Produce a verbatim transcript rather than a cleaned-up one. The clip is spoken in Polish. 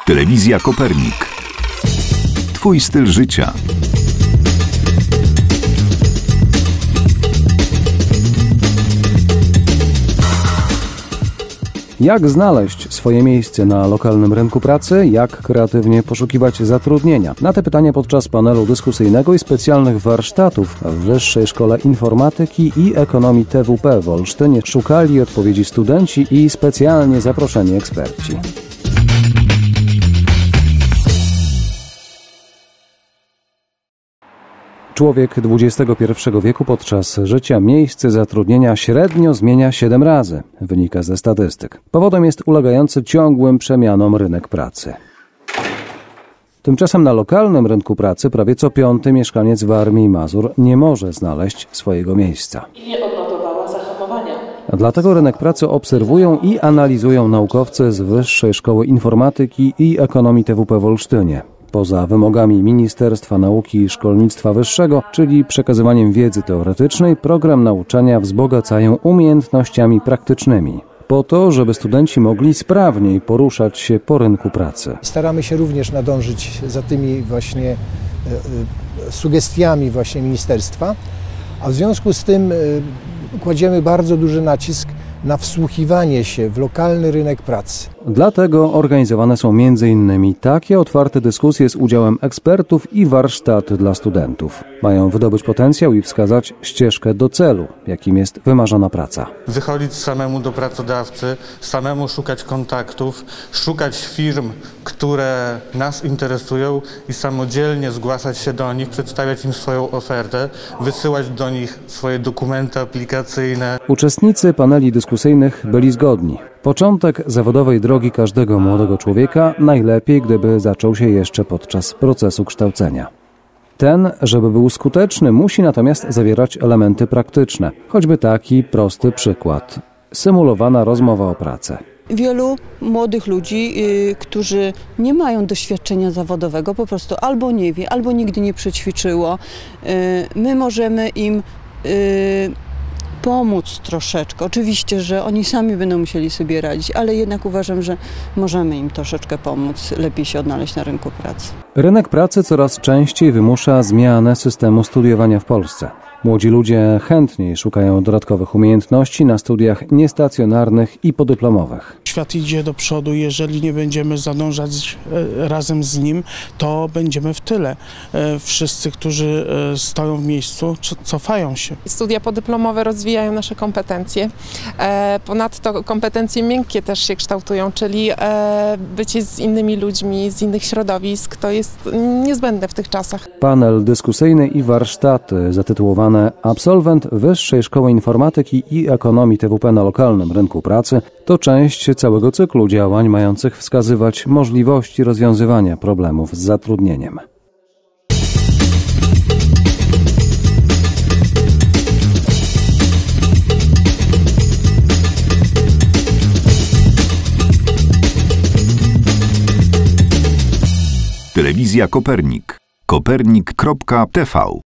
Telewizja Kopernik. Twój styl życia. Jak znaleźć swoje miejsce na lokalnym rynku pracy? Jak kreatywnie poszukiwać zatrudnienia? Na te pytania podczas panelu dyskusyjnego i specjalnych warsztatów w Wyższej Szkole Informatyki i Ekonomii T W P w Olsztynie szukali odpowiedzi studenci i specjalnie zaproszeni eksperci. Człowiek dwudziestego pierwszego wieku podczas życia miejsce zatrudnienia średnio zmienia siedem razy, wynika ze statystyk. Powodem jest ulegający ciągłym przemianom rynek pracy. Tymczasem na lokalnym rynku pracy prawie co piąty mieszkaniec Warmii i Mazur nie może znaleźć swojego miejsca. I nie odnotowała zahamowania. A dlatego rynek pracy obserwują i analizują naukowcy z Wyższej Szkoły Informatyki i Ekonomii T W P w Olsztynie. Poza wymogami Ministerstwa Nauki i Szkolnictwa Wyższego, czyli przekazywaniem wiedzy teoretycznej, program nauczania wzbogacają umiejętnościami praktycznymi, po to, żeby studenci mogli sprawniej poruszać się po rynku pracy. Staramy się również nadążyć za tymi właśnie e, sugestiami właśnie ministerstwa, a w związku z tym e, kładziemy bardzo duży nacisk na wsłuchiwanie się w lokalny rynek pracy. Dlatego organizowane są między innymi takie otwarte dyskusje z udziałem ekspertów i warsztaty dla studentów. Mają wydobyć potencjał i wskazać ścieżkę do celu, jakim jest wymarzona praca. Wychodzić samemu do pracodawcy, samemu szukać kontaktów, szukać firm, które nas interesują i samodzielnie zgłaszać się do nich, przedstawiać im swoją ofertę, wysyłać do nich swoje dokumenty aplikacyjne. Uczestnicy paneli dyskusyjnych byli zgodni. Początek zawodowej drogi każdego młodego człowieka najlepiej, gdyby zaczął się jeszcze podczas procesu kształcenia. Ten, żeby był skuteczny, musi natomiast zawierać elementy praktyczne. Choćby taki prosty przykład. Symulowana rozmowa o pracę. Wielu młodych ludzi, yy, którzy nie mają doświadczenia zawodowego, po prostu albo nie wie, albo nigdy nie przećwiczyło. Yy, my możemy im yy, pomóc troszeczkę. Oczywiście, że oni sami będą musieli sobie radzić, ale jednak uważam, że możemy im troszeczkę pomóc, lepiej się odnaleźć na rynku pracy. Rynek pracy coraz częściej wymusza zmianę systemu studiowania w Polsce. Młodzi ludzie chętniej szukają dodatkowych umiejętności na studiach niestacjonarnych i podyplomowych. Świat idzie do przodu, jeżeli nie będziemy zadążać razem z nim, to będziemy w tyle. Wszyscy, którzy stoją w miejscu, cofają się. Studia podyplomowe rozwijają nasze kompetencje. Ponadto kompetencje miękkie też się kształtują, czyli bycie z innymi ludźmi, z innych środowisk, to jest niezbędne w tych czasach. Panel dyskusyjny i warsztaty zatytułowane Absolwent Wyższej Szkoły Informatyki i Ekonomii T W P na lokalnym rynku pracy to część całego cyklu działań mających wskazywać możliwości rozwiązywania problemów z zatrudnieniem. Telewizja Kopernik. kopernik kropka t v